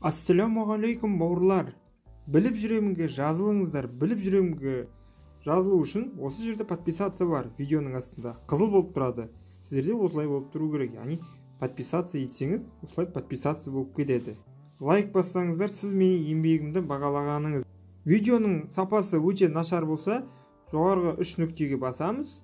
Ассалаумағалейкум бауырлар. Біліп жүремінге жазылыңыздар. Біліп жүремінге жазылу үшін осы жерде подписаться бар, видеоның астында қызыл болып тұрады. Сіздерде осылай болып тұру керек, яғни подписаться етсеңіз, осылай подписаться болып кетеді. Лайк бассаңыздар, сіз менің еңбегімді бағалағаныңыз. Видеоның сапасы өте нашар болса, жоғарғы 3 нүктеге басамыз.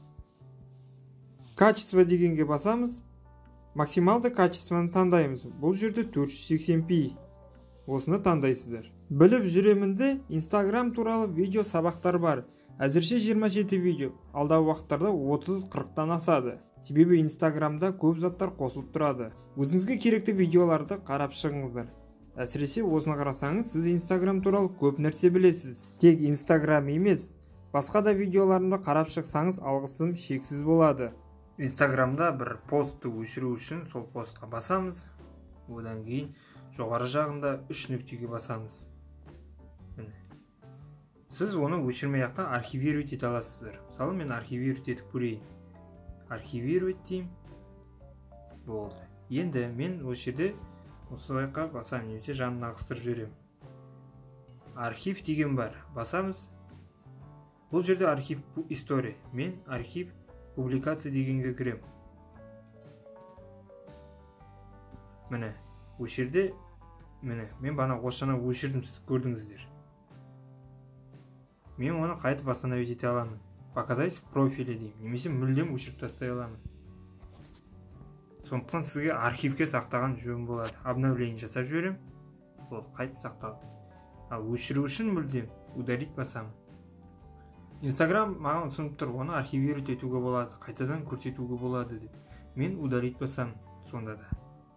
Качество дегенге басамыз. Максималды качествоны таңдаймыз. Бұл жерде 480p. Осыны таңдайсыздар. Біліп жүремінде Instagram туралы видео сабақтар бар. Әзірше 27 видео. Алдағы уақыттарда 30-40-тан асады. Себебі Instagramда көп заттар қосылып тұрады. Өзіңізге керекті видеоларды қарап шығыңыздар. Әсіресе осыны қарасаңыз, сіз Instagram туралы көп нәрсе білесіз. Тек Instagram емес, басқа да видеоларымды қарап шықсаңыз, алғысым шексіз болады. Инстаграмда бір постты өшіру үшін сол постқа басамыз. Одан кейін жоғары жағында 3 нүктеге басамыз. Сіз оны өшірмей-ақ архивировать ете аласыздар. Мысалы, мен архивировать етіп көрейін. Архивировать деймін. Болды. Енді мен осы жерде осылайқа басамын, немесе жанына ағыстырып жіберемін. Архив деген бар. Басамыз. Бұл жерде архив история. Мен архив публикация дегенге кірем. Міне, осы жерде мен бана осыны өшірдім, сіз көрдіңіздер. Мен оны қайтып восстановить ете аламын. Показать в профиле деймін, немесе мүлдем өшіріп тастай аламын. Сондықтан сізге архивке сақтаған жөн болады. Обновление жасап жіберем. Ол қайтып сақталды. Ал өшіру үшін мүлдем удалить басамын. Instagram маған ұсынып тұр, оны архивировать етуге болады, қайтадан көрсетуге болады деп. Мен удалить басамын сонда да.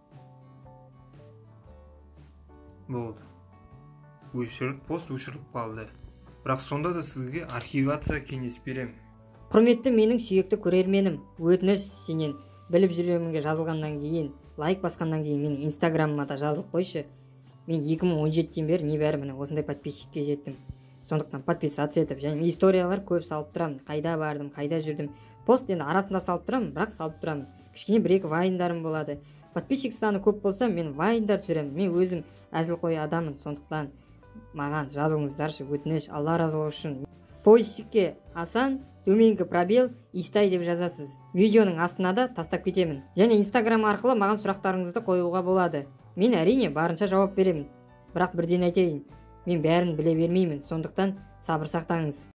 Болды. Пост өшіріліп қалды. Бірақ сонда да сізге архивация кеңес берем. Құрметті менің сүйекті көрерменім, өтініш сенен біліп жүремінге жазылғаннан кейін, лайк басқаннан кейін менің Instagramыма да жазылып қойшы. Мен 2017-тен бері небәрі міне осындай подписчикке жеттім. Сондықтан подписаться етіп, және историялар көп салып тұрамын. Қайда бардым, қайда жүрдім. Пост енді арасында салып тұрамын, бірақ салып тұрамын. Кішкене бір-екі вайндарым болады. Подписчик саны көп болса, мен вайндар түсіремін. Мен өзім әзілқой адамын. Сондықтан маған жазылыңыздаршы, өтініш, Алла разылығы үшін. Поисикке асан, төменгі пробел, истай деп жазасыз. Видеоның астына да тастап кетемін. Және Instagram арқылы маған сұрақтарыңызды қоюға болады. Мен әрине барынша жауап беремін. Бірақ бірден айтайын. Мен бәрін біле бермеймін, сондықтан сабыр сақтаңыз.